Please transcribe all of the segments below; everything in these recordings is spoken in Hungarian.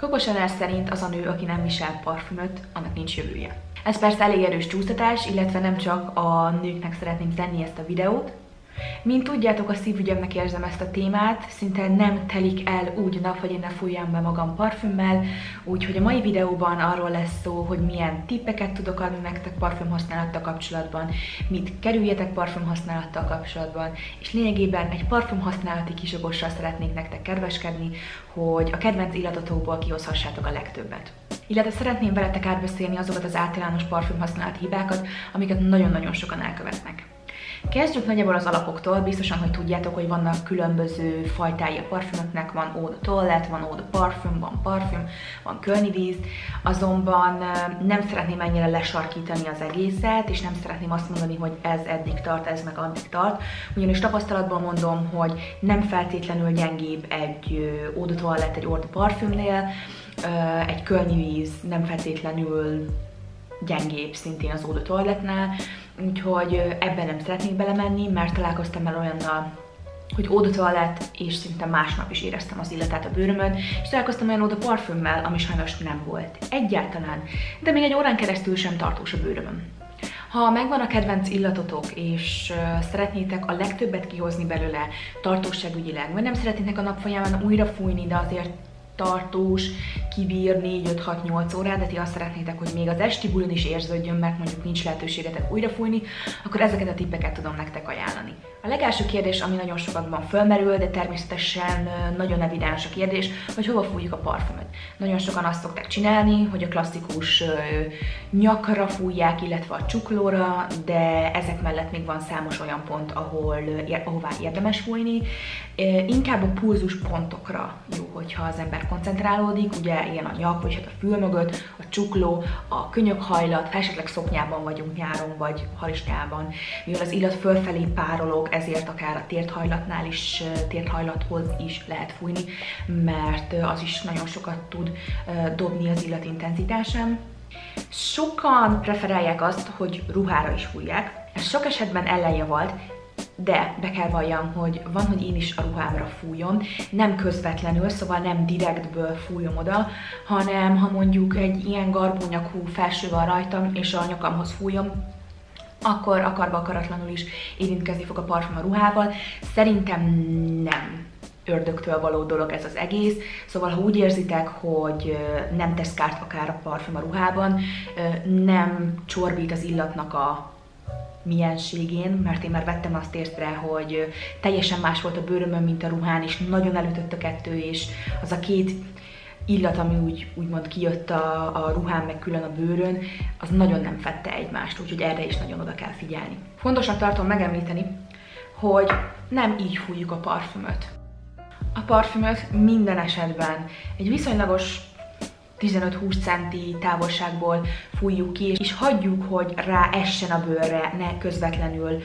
Coco Chanel szerint az a nő, aki nem visel parfümöt, annak nincs jövője. Ez persze elég erős csúsztatás, illetve nem csak a nőknek szeretném tenni ezt a videót. Mint tudjátok, a szívügyemnek érzem ezt a témát, szinte nem telik el úgy nap, hogy én ne fújjam be magam parfümmel, úgyhogy a mai videóban arról lesz szó, hogy milyen tippeket tudok adni nektek parfümhasználattal kapcsolatban, mit kerüljetek parfümhasználattal kapcsolatban, és lényegében egy parfümhasználati kisogossal szeretnék nektek kedveskedni, hogy a kedvenc illatotokból kihozhassátok a legtöbbet. Illetve szeretném veletek átbeszélni azokat az általános parfümhasználati hibákat, amiket nagyon-nagyon sokan elkövetnek. Kezdjük nagyjából az alapoktól, biztosan, hogy tudjátok, hogy vannak különböző fajtái a parfümöknek, van eau de toilette, van eau de parfüm, van kölnivíz, azonban nem szeretném ennyire lesarkítani az egészet, és nem szeretném azt mondani, hogy ez eddig tart, ez meg addig tart, ugyanis tapasztalatban mondom, hogy nem feltétlenül gyengébb egy eau de toilette egy eau de parfümnél, egy kölnivíz nem feltétlenül gyengébb szintén az eau de toiletnál, úgyhogy ebben nem szeretnék belemenni, mert találkoztam el olyannal, hogy eau de toilette, és szinte másnap is éreztem az illatát a bőrömön, és találkoztam olyan eau de parfümmel, ami sajnos nem volt egyáltalán, de még egy órán keresztül sem tartós a bőrömön. Ha megvan a kedvenc illatotok, és szeretnétek a legtöbbet kihozni belőle tartóságügyileg, vagy nem szeretnétek a nap folyamán újra fújni, de azért tartós, kibír 4-5-6-8 órát, de ti azt szeretnétek, hogy még az esti bulin is érződjön, mert mondjuk nincs lehetőségetek újra fújni, akkor ezeket a tippeket tudom nektek ajánlani. A legelső kérdés, ami nagyon sokakban fölmerül, de természetesen nagyon evidens a kérdés, hogy hova fújjuk a parfümöt. Nagyon sokan azt szokták csinálni, hogy a klasszikus nyakra fújják, illetve a csuklóra, de ezek mellett még van számos olyan pont, ahová érdemes fújni. Inkább a pulzus pontokra jó, hogyha az ember koncentrálódik, ugye ilyen a nyak, vagy hát a fül mögött, a csukló, a könyökhajlat, ha esetleg szoknyában vagyunk nyáron, vagy harisnyában, mivel az illat fölfelé párolog, ezért akár a térthajlathoz is lehet fújni, mert az is nagyon sokat tud dobni az illat intenzitásán. Sokan preferálják azt, hogy ruhára is fújják. Ez sok esetben ellenjavalt, de be kell valljam, hogy van, hogy én is a ruhámra fújom, nem közvetlenül, szóval nem direktből fújom oda, hanem ha mondjuk egy ilyen garbónyakú felső van rajtam, és a nyakamhoz fújom, akkor akarba akaratlanul is érintkezni fog a parfüm a ruhával. Szerintem nem ördögtől való dolog ez az egész, szóval ha úgy érzitek, hogy nem tesz kárt akár a parfüm a ruhában, nem csorbít az illatnak a mienségén, mert én már vettem azt észre, hogy teljesen más volt a bőrömön, mint a ruhán, és nagyon elütött a kettő, és az a két illat, ami úgymond kijött a ruhán, meg külön a bőrön, az nagyon nem fedte egymást, úgyhogy erre is nagyon oda kell figyelni. Fontosnak tartom megemlíteni, hogy nem így fújjuk a parfümöt. A parfümöt minden esetben egy viszonylagos 15-20 centi távolságból fújjuk ki, és hagyjuk, hogy rá essen a bőrre, ne közvetlenül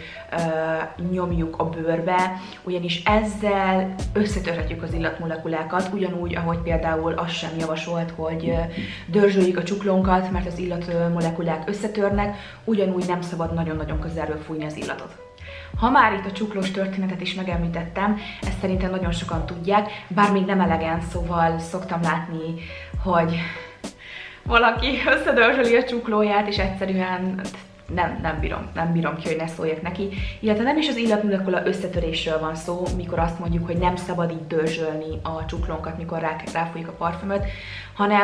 nyomjuk a bőrbe, ugyanis ezzel összetörhetjük az illatmolekulákat, ugyanúgy, ahogy például az sem javasolt, hogy dörzsöljük a csuklónkat, mert az illatmolekulák összetörnek, ugyanúgy nem szabad nagyon-nagyon közelről fújni az illatot. Ha már itt a csuklós történetet is megemlítettem, ezt szerintem nagyon sokan tudják, bár még nem elegen, szóval szoktam látni, hogy valaki összedörzsöli a csuklóját, és egyszerűen nem bírom ki, hogy ne szóljak neki. Illetve nem is az illatmolekula összetörésről van szó, mikor azt mondjuk, hogy nem szabad így dörzsölni a csuklónkat, mikor ráfújjuk a parfümöt, hanem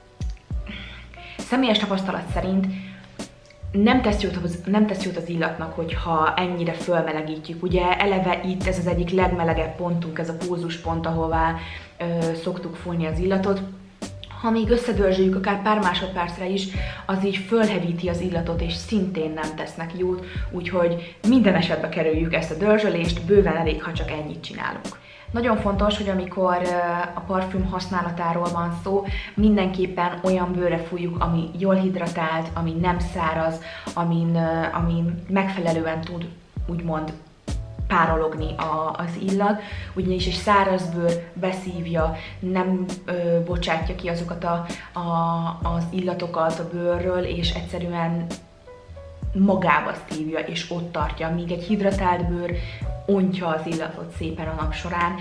személyes tapasztalat szerint nem tesz jót az illatnak, hogyha ennyire fölmelegítjük. Ugye eleve itt ez az egyik legmelegebb pontunk, ez a pulzuspont, ahová szoktuk fújni az illatot. Ha még összedörzsöljük akár pár másodpercre is, az így fölhevíti az illatot, és szintén nem tesznek jót, úgyhogy minden esetben kerüljük ezt a dörzsölést, bőven elég, ha csak ennyit csinálunk. Nagyon fontos, hogy amikor a parfüm használatáról van szó, mindenképpen olyan bőrre fújjuk, ami jól hidratált, ami nem száraz, amin megfelelően tud úgymond párologni az illat, ugyanis egy száraz bőr beszívja, nem bocsátja ki azokat az illatokat a bőrről, és egyszerűen magába szívja és ott tartja, míg egy hidratált bőr ontja az illatot szépen a nap során,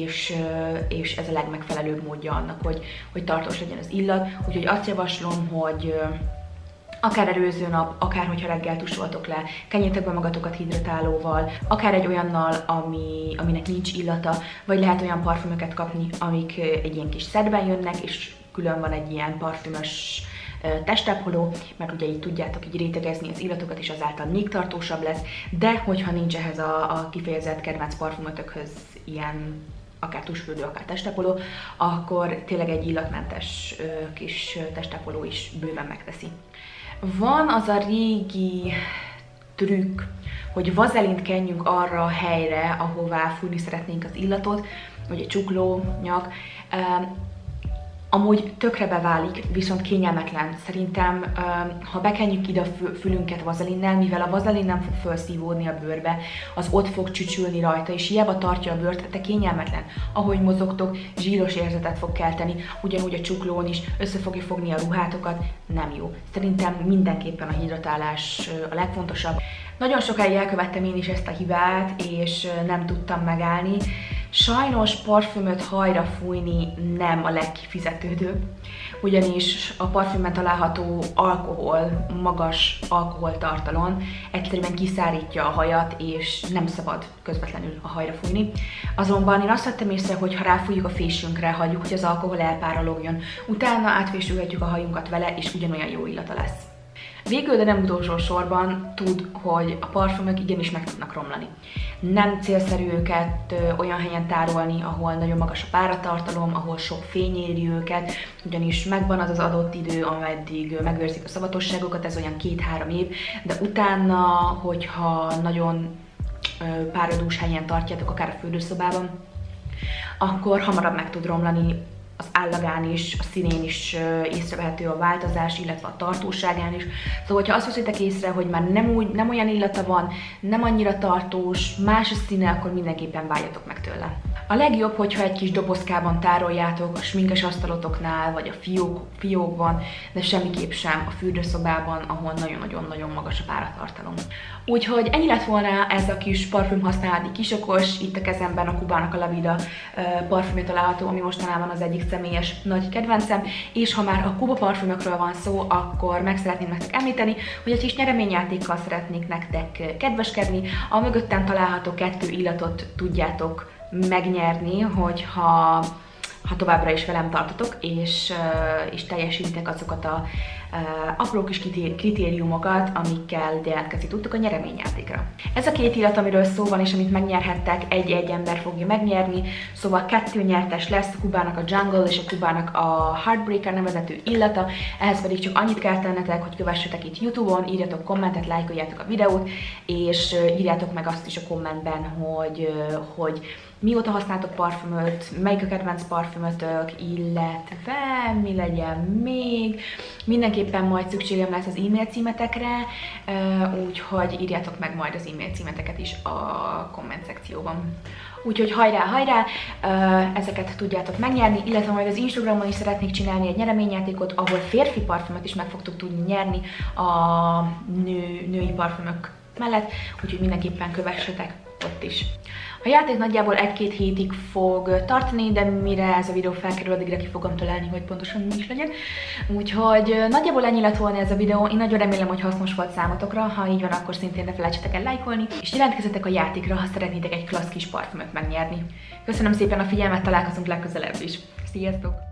és ez a legmegfelelőbb módja annak, hogy tartós legyen az illat. Úgyhogy azt javaslom, hogy akár előző nap, akár hogyha reggel tusoltok le, kenjétek be magatokat hidratálóval, akár egy olyannal, aminek nincs illata, vagy lehet olyan parfümöket kapni, amik egy ilyen kis szedben jönnek, és külön van egy ilyen parfümös testápoló, mert ugye így tudjátok így rétegezni az illatokat, és azáltal még tartósabb lesz, de hogyha nincs ehhez a kifejezett kedvenc parfümötökhöz ilyen akár tusfürdő, akár testápoló, akkor tényleg egy illatmentes kis testápoló is bőven megteszi. Van az a régi trükk, hogy vazelint kenjünk arra a helyre, ahová fújni szeretnénk az illatot, vagy egy csukló, nyak. Amúgy tökre beválik, viszont kényelmetlen. Szerintem, ha bekenjük ide a fülünket vazelinnel, mivel a vazelin nem fog felszívódni a bőrbe, az ott fog csücsülni rajta, és hiába tartja a bőrt, de kényelmetlen. Ahogy mozogtok, zsíros érzetet fog kelteni, ugyanúgy a csuklón is össze fogja fogni a ruhátokat, nem jó. Szerintem mindenképpen a hidratálás a legfontosabb. Nagyon sokáig elkövettem én is ezt a hibát, és nem tudtam megállni. Sajnos parfümöt hajra fújni nem a legkifizetődőbb, ugyanis a parfümben található alkohol, magas alkoholtartalom egyszerűen kiszárítja a hajat, és nem szabad közvetlenül a hajra fújni. Azonban én azt vettem észre, hogy ha ráfújjuk a fésünkre, hagyjuk, hogy az alkohol elpárologjon, utána átfésülhetjük a hajunkat vele, és ugyanolyan jó illata lesz. Végül, de nem utolsó sorban tud, hogy a parfümök igenis meg tudnak romlani. Nem célszerű őket olyan helyen tárolni, ahol nagyon magas a páratartalom, ahol sok fény éri őket, ugyanis megvan az az adott idő, ameddig megőrzik a szavatosságokat, ez olyan 2-3 év, de utána, hogyha nagyon páradús helyen tartjátok, akár a fürdőszobában, akkor hamarabb meg tud romlani, az állagán is, a színén is észrevehető a változás, illetve a tartóságán is. Szóval, ha azt veszitek észre, hogy már nem olyan illata van, nem annyira tartós, más a színe, akkor mindenképpen váljatok meg tőle. A legjobb, hogyha egy kis dobozkában tároljátok, a sminkes asztalotoknál, vagy a fiókban, de semmiképp sem a fürdőszobában, ahol nagyon-nagyon magas a páratartalom. Úgyhogy ennyi lett volna ez a kis parfüm használati kisokos, itt a kezemben a Kubának a La Vida parfümje található, ami mostanában az egyik személyes nagy kedvencem, és ha már a Kuba parfümökről van szó, akkor meg szeretném nektek említeni, hogy egy kis nyereményjátékkal szeretnék nektek kedveskedni. A mögöttem található 2 illatot tudjátok megnyerni, hogyha továbbra is velem tartotok, és teljesítitek azokat a apró kis kritériumokat, amikkel jelentkezni tudtok a nyereményjátékra. Ez a 2 illat, amiről szó van, és amit megnyerhettek, egy ember fogja megnyerni, szóval 2 nyertes lesz, a Kubának a Jungle és a Kubának a Heartbreaker nevezetű illata, ehhez pedig csak annyit kell tennetek, hogy kövessetek itt YouTube-on, írjatok kommentet, lájkoljátok a videót, és írjátok meg azt is a kommentben, hogy mióta használtok parfümöt, melyik a kedvenc parfümötök, illetve mi legyen még. Mindenképpen majd szükségem lesz az e-mail címetekre, úgyhogy írjátok meg majd az e-mail címeteket is a komment szekcióban. Úgyhogy hajrá, ezeket tudjátok megnyerni, illetve majd az Instagramon is szeretnék csinálni egy nyereményjátékot, ahol férfi parfümöt is meg fogtok tudni nyerni a női parfümök mellett, úgyhogy mindenképpen kövessetek ott is. A játék nagyjából 1-2 hétig fog tartani, de mire ez a videó felkerül, addigra ki fogom találni, hogy pontosan mi is legyen. Úgyhogy nagyjából ennyi lett volna ez a videó. Én nagyon remélem, hogy hasznos volt számotokra. Ha így van, akkor szintén ne felejtsetek el lájkolni, és jelentkezzetek a játékra, ha szeretnétek egy klassz kis parfümöt megnyerni. Köszönöm szépen a figyelmet, találkozunk legközelebb is. Sziasztok!